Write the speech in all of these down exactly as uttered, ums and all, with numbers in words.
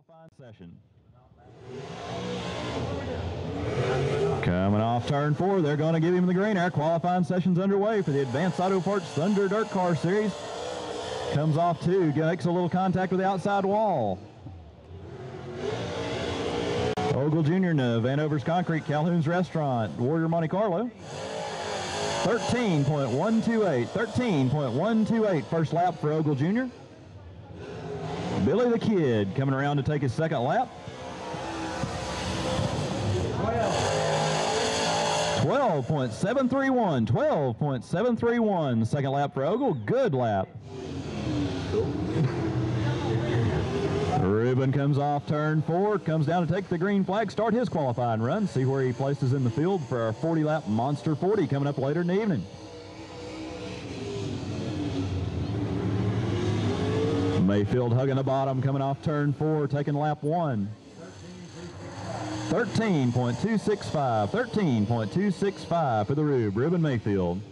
qualifying session. Coming off turn four, they're going to give him the green. Our qualifying session's underway for the Advanced Auto Parts Thunder Dirt Car Series. Comes off two, makes a little contact with the outside wall. Ogle Junior, Vanover's Concrete, Calhoun's Restaurant, Warrior Monte Carlo. thirteen point one two eight, thirteen point one two eight, first lap for Ogle Junior Billy the Kid coming around to take his second lap. twelve point seven three one, twelve point seven three one, second lap for Ogle, good lap. Ruben comes off turn four, comes down to take the green flag, start his qualifying run, see where he places in the field for our forty lap Monster forty coming up later in the evening. Mayfield hugging the bottom, coming off turn four, taking lap one. thirteen point two six five, thirteen point two six five for the Rube, Ruben Mayfield.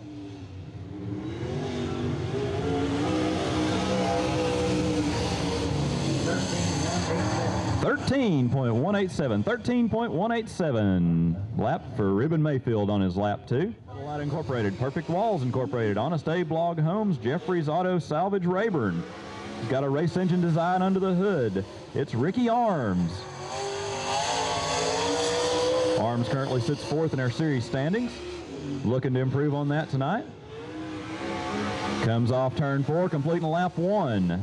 thirteen point one eight seven, thirteen point one eight seven. Lap for Ruben Mayfield on his lap two. Light Incorporated, Perfect Walls Incorporated, Honest Abe Blog Homes, Jeffrey's Auto Salvage Rayburn. He's got a race engine design under the hood. It's Ricky Arms. Arms currently sits fourth in our series standings. Looking to improve on that tonight. Comes off turn four, completing lap one.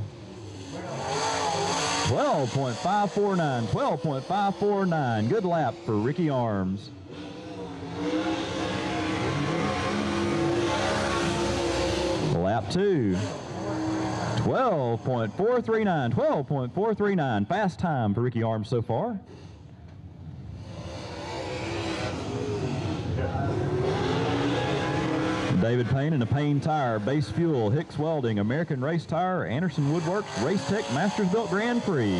twelve point five four nine, twelve point five four nine. Good lap for Ricky Arms. Lap two. twelve point four three nine, twelve point four three nine. Fast time for Ricky Arms so far. David Payne and a Payne Tire, Base Fuel, Hicks Welding, American Race Tire, Anderson Woodworks, Race Tech Masters Built Grand Prix.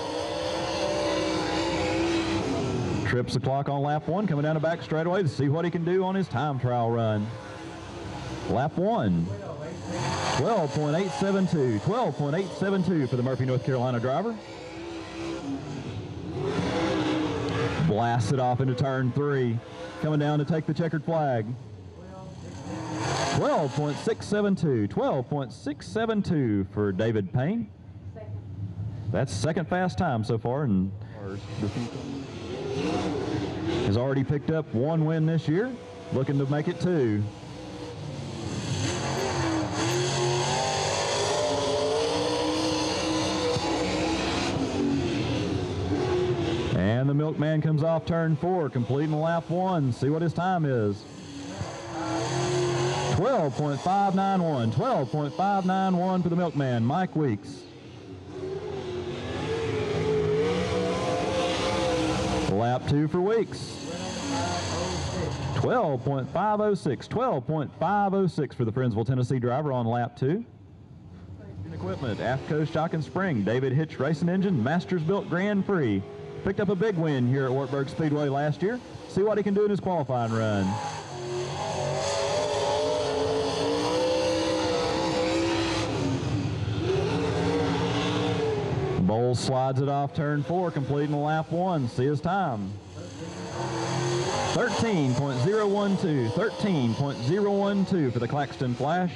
Trips the clock on lap one, coming down the back straightaway to see what he can do on his time trial run. Lap one, twelve point eight seven two, twelve point eight seven two for the Murphy, North Carolina driver. Blasted off into turn three, coming down to take the checkered flag. twelve point six seven two, twelve point six seven two for David Payne. That's second fast time so far, and has already picked up one win this year, looking to make it two. And the Milkman comes off turn four, completing lap one. See what his time is. twelve point five nine one, twelve point five nine one for the Milkman, Mike Weeks. Lap two for Weeks. twelve point five oh six, twelve point five oh six for the Friendsville, Tennessee driver on lap two. Equipment, AFCO Shock and Spring, David Hitch Racing Engine, Masters Built Grand Prix. Picked up a big win here at Wartburg Speedway last year. See what he can do in his qualifying run. Bowles slides it off turn four, completing lap one. See his time. thirteen point oh one two, thirteen point oh one two for the Claxton Flash.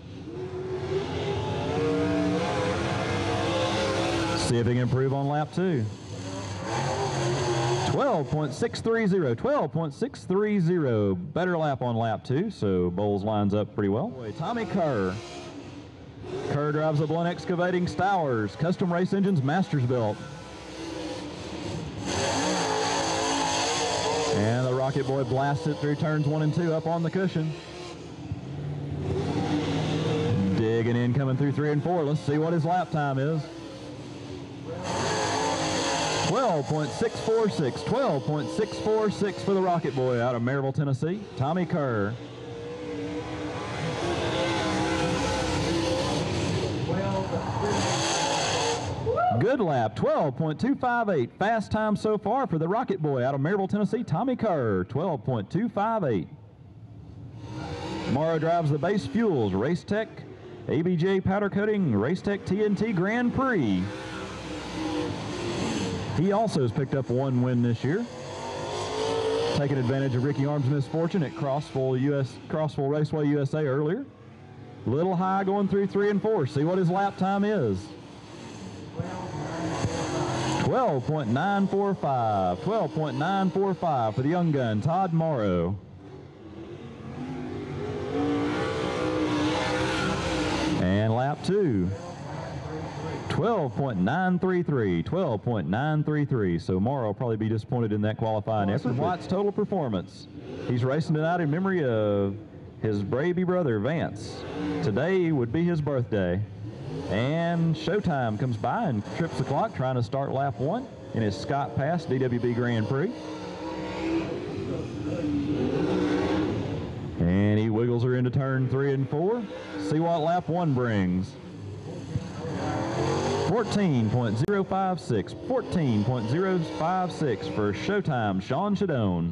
See if he can improve on lap two. twelve point six three zero, twelve point six three zero. Better lap on lap two, so Bowles lines up pretty well. Tommy Kerr. Kerr drives the Blunt Excavating Stowers, Custom Race Engines, Masters Built. And the Rocket Boy blasts it through turns one and two up on the cushion. Digging in, coming through three and four. Let's see what his lap time is. twelve point six four six, twelve point six four six for the Rocket Boy out of Maryville, Tennessee, Tommy Kerr. Good lap, twelve point two five eight. Fast time so far for the Rocket Boy out of Maryville, Tennessee, Tommy Kerr, twelve point two five eight. Morrow drives the Base Fuels, Race Tech, A B J Powder Coating, Race Tech T N T Grand Prix. He also has picked up one win this year, taking advantage of Ricky Arms' misfortune at Crossville, U S Crossville Raceway U S A earlier. Little high going through three and four. See what his lap time is. twelve point nine four five. twelve point nine four five for the young gun, Todd Morrow. And lap two. twelve point nine three three. twelve point nine three three. So Morrow will probably be disappointed in that qualifying effort. White's total performance. He's racing tonight in memory of his baby brother, Vance. Today would be his birthday. And Showtime comes by and trips the clock, trying to start lap one in his Scott Pass D W B Grand Prix. And he wiggles her into turn three and four. See what lap one brings. fourteen point zero five six. fourteen point zero five six for Showtime, Sean Shadone.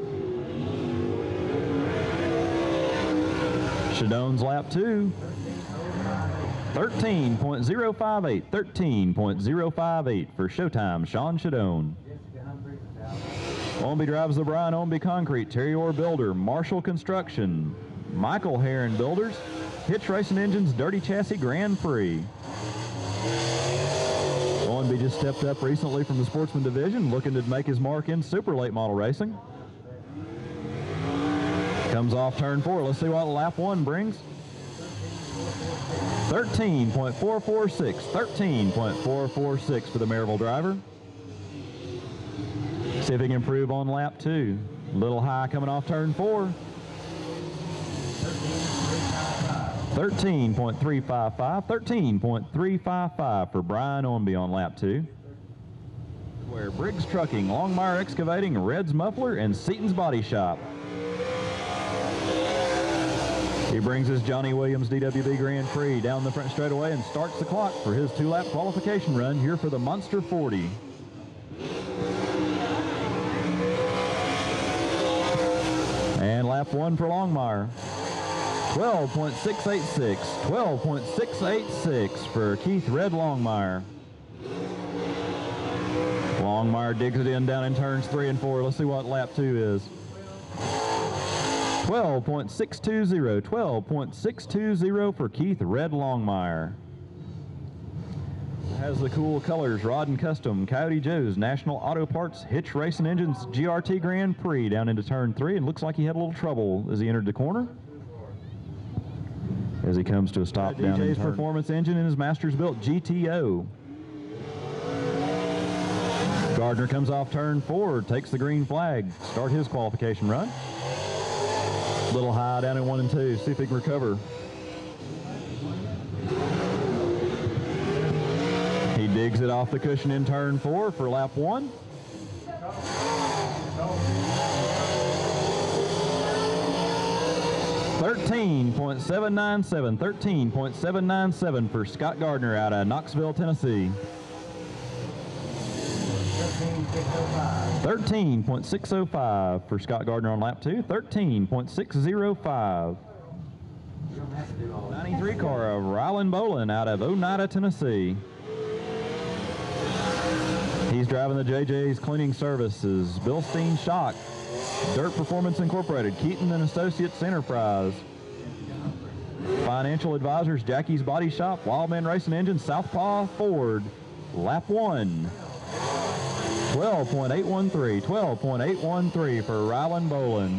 Shadone's lap two. thirteen point zero five eight. thirteen point zero five eight for Showtime, Sean Shadone. Ownby drives the Brian Ownby Concrete, Terry Orr Builder, Marshall Construction, Michael Heron Builders, Hitch Racing Engines Dirty Chassis Grand Prix. Ownby just stepped up recently from the Sportsman Division, looking to make his mark in super late model racing. Comes off turn four. Let's see what lap one brings. thirteen point four four six. thirteen point four four six for the Maryville driver. See if he can improve on lap two. Little high coming off turn four. thirteen point three five five. thirteen point three five five for Brian Ownby on lap two. Where Briggs Trucking, Longmire Excavating, Red's Muffler, and Seaton's Body Shop. He brings his Johnny Williams D W B Grand Prix down the front straightaway and starts the clock for his two-lap qualification run here for the Monster forty. And lap one for Longmire. twelve point six eight six. twelve point six eight six for Keith Red Longmire. Longmire digs it in down in turns three and four. Let's see what lap two is. twelve point six two zero. twelve point six two zero for Keith Red Longmire. Has the cool colors, Rod and Custom, Coyote Joe's, National Auto Parts, Hitch Racing Engines, G R T Grand Prix down into turn three, and looks like he had a little trouble as he entered the corner. As he comes to a stop down in turn. Performance Engine in his Masters-built G T O. Gardner comes off turn four, takes the green flag, start his qualification run. Little high down in one and two, see if he can recover. He digs it off the cushion in turn four for lap one. thirteen point seven nine seven, thirteen point seven nine seven for Scott Gardner out of Knoxville, Tennessee. thirteen point six oh five for Scott Gardner on lap two. thirteen point six oh five. ninety-three car of Rylan Bolin out of Oneida, Tennessee. He's driving the J J's Cleaning Services, Bilstein Shock, Dirt Performance Incorporated, Keaton and Associates Enterprise. Financial advisors, Jackie's Body Shop, Wildman Racing Engine, Southpaw Ford. Lap one. twelve point eight one three, twelve point eight one three for Rylan Bolin.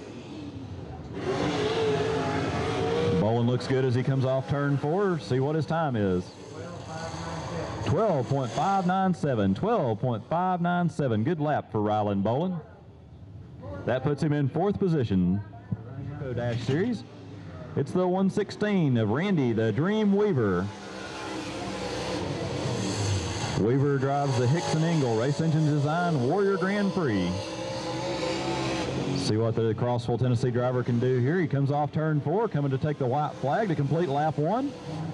Bolin looks good as he comes off turn four. See what his time is. twelve point five nine seven, twelve point five nine seven. Good lap for Rylan Bolin. That puts him in fourth position. Dash Series. It's the one sixteen of Randy the Dream Weaver. Weaver drives the Hickson Engel Race Engine Design Warrior Grand Prix. See what the Crossville, Tennessee driver can do here. He comes off turn four, coming to take the white flag to complete lap one.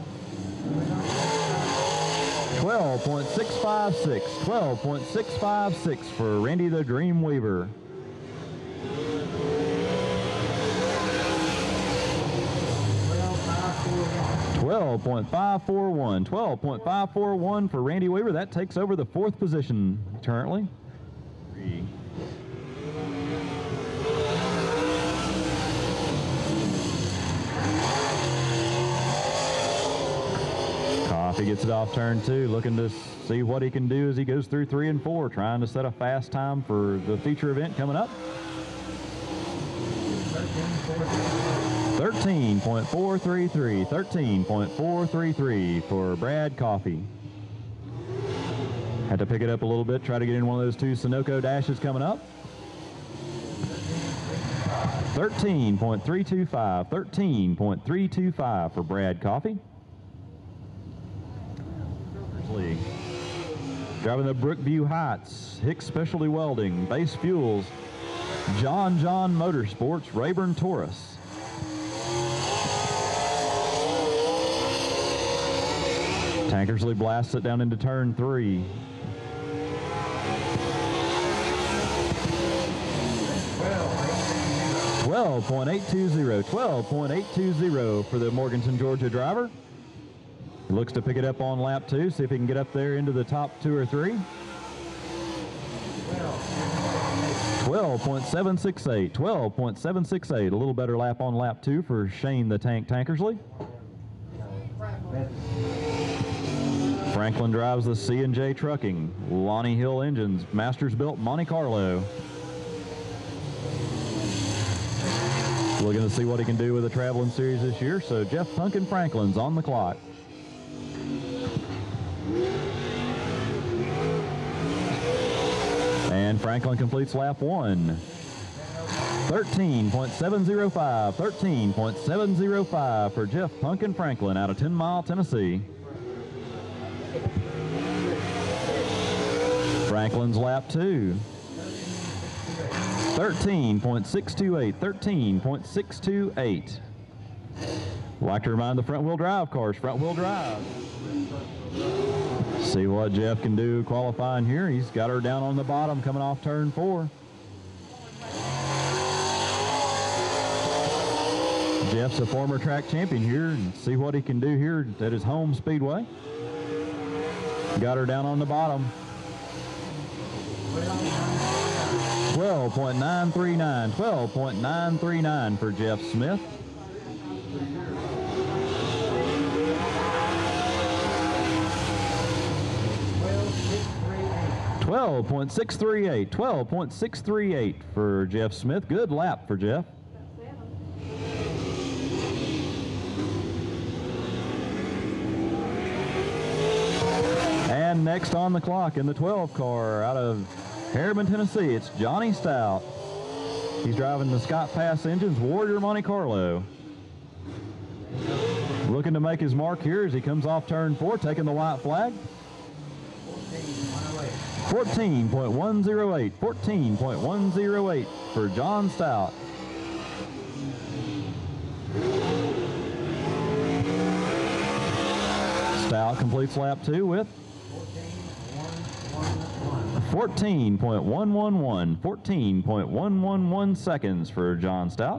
twelve point six five six, twelve point six five six for Randy the Dream Weaver. twelve point five four one. twelve point five four one for Randy Weaver. That takes over the fourth position currently. Three. Coffee gets it off turn two, looking to see what he can do as he goes through three and four, trying to set a fast time for the feature event coming up. thirteen point four three three, thirteen point four three three for Brad Coffey. Had to pick it up a little bit, try to get in one of those two Sunoco dashes coming up. thirteen point three two five, thirteen point three two five for Brad Coffey. Driving the Brookview Heights, Hicks Specialty Welding, Base Fuels, John John Motorsports, Rayburn Taurus. Tankersley blasts it down into turn three. twelve point eight two zero, twelve point eight two zero for the Morganton, Georgia driver. He looks to pick it up on lap two, see if he can get up there into the top two or three. twelve point seven six eight, twelve point seven six eight, a little better lap on lap two for Shane the Tank Tankersley. Franklin drives the C and J Trucking, Lonnie Hill Engines, Masters Built Monte Carlo. Looking to see what he can do with the Traveling Series this year, so Jeff Punkin Franklin's on the clock. And Franklin completes lap one. thirteen point seven zero five, thirteen point seven zero five for Jeff Punkin Franklin out of ten mile, Tennessee. Franklin's lap two. thirteen point six two eight, thirteen point six two eight. Like to remind the front wheel drive cars, front wheel drive. See what Jeff can do qualifying here. He's got her down on the bottom coming off turn four. Jeff's a former track champion here, and see what he can do here at his home speedway. Got her down on the bottom. twelve point nine three nine, twelve point nine three nine for Jeff Smith. twelve point six three eight, twelve point six three eight for Jeff Smith. Good lap for Jeff. And next on the clock in the twelve car out of Harriman, Tennessee, it's Johnny Stout. He's driving the Scott Pass Engines Warrior Monte Carlo. Looking to make his mark here as he comes off turn four, taking the white flag. fourteen point one zero eight, fourteen point one zero eight for John Stout. Stout completes lap two with fourteen point one one one, fourteen point one one one seconds for John Stout.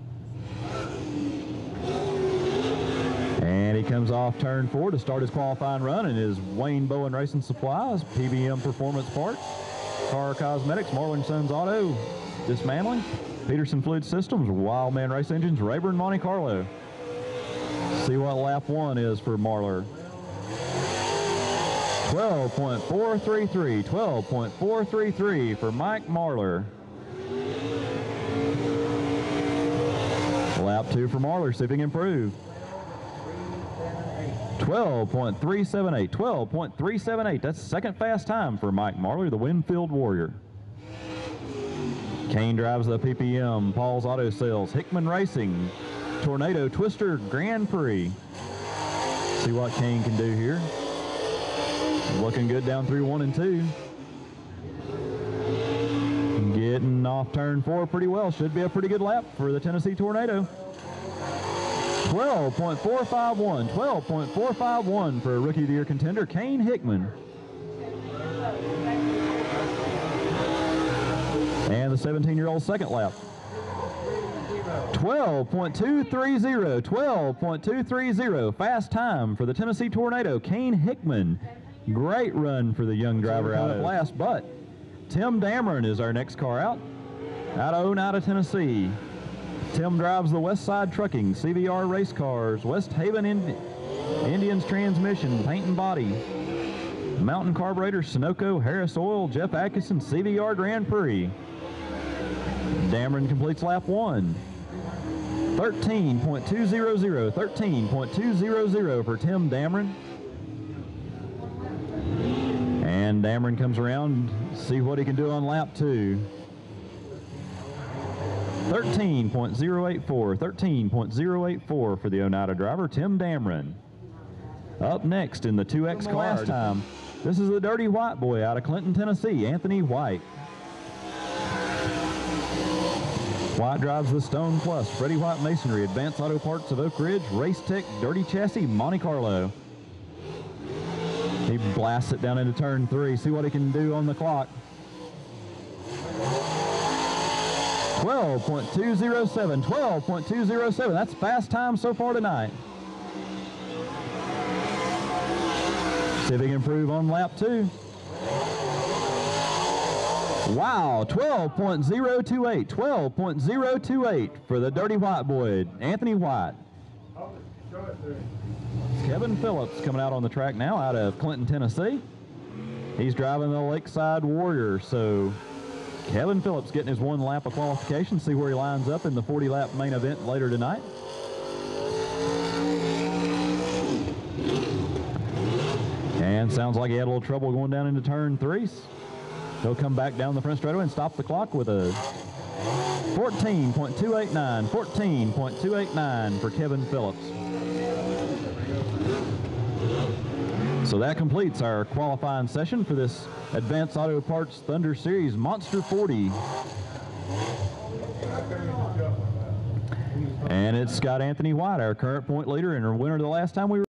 And he comes off turn four to start his qualifying run in his Wayne Bowen Racing Supplies, P B M Performance Parts, Car Cosmetics, Marlin Sons Auto Dismantling, Peterson Fluid Systems, Wildman Race Engines, Rayburn Monte Carlo. See what lap one is for Marler. twelve point four three three, twelve point four three three for Mike Marler. Lap two for Marler, see if he can improve. twelve point three seven eight, twelve point three seven eight. That's the second fast time for Mike Marler, the Winfield Warrior. Kane drives the P P M, Paul's Auto Sales, Hickman Racing, Tornado Twister Grand Prix. See what Kane can do here. Looking good down through one and two. Getting off turn four pretty well. Should be a pretty good lap for the Tennessee Tornado. twelve point four five one, twelve point four five one for a Rookie of the Year contender, Kane Hickman. And the seventeen-year-old second lap. twelve point two three zero, twelve point two three zero. Fast time for the Tennessee Tornado, Kane Hickman. Great run for the young driver out of last, but Tim Dameron is our next car out. Out of Oneida, Tennessee. Tim drives the West Side Trucking, C V R Race Cars, West Haven Indi Indians Transmission, Paint and Body, Mountain Carburetor, Sunoco, Harris Oil, Jeff Atkinson, C V R Grand Prix. Dameron completes lap one. thirteen point two zero zero, thirteen point two zero zero for Tim Dameron. And Dameron comes around, see what he can do on lap two. thirteen point zero eight four, thirteen point zero eight four for the Oneida driver, Tim Dameron. Up next in the two X car last time, this is the Dirty White Boy out of Clinton, Tennessee, Anthony White. White drives the Stone Plus, Freddie White Masonry, Advanced Auto Parts of Oak Ridge, Race Tech, Dirty Chassis, Monte Carlo. He blasts it down into turn three. See what he can do on the clock. twelve point two zero seven, twelve point two zero seven. That's fast time so far tonight. See if he can improve on lap two. Wow, twelve point zero two eight, twelve point zero two eight for the Dirty White Boy, Anthony White. Kevin Phillips coming out on the track now out of Clinton, Tennessee. He's driving the Lakeside Warrior, so Kevin Phillips getting his one lap of qualification, see where he lines up in the forty lap main event later tonight. And sounds like he had a little trouble going down into turn three. He'll come back down the front straightaway and stop the clock with a fourteen point two eight nine, fourteen point two eight nine for Kevin Phillips. So that completes our qualifying session for this Advanced Auto Parts Thunder Series Monster forty. And it's Scott Anthony White, our current point leader and our winner the last time we were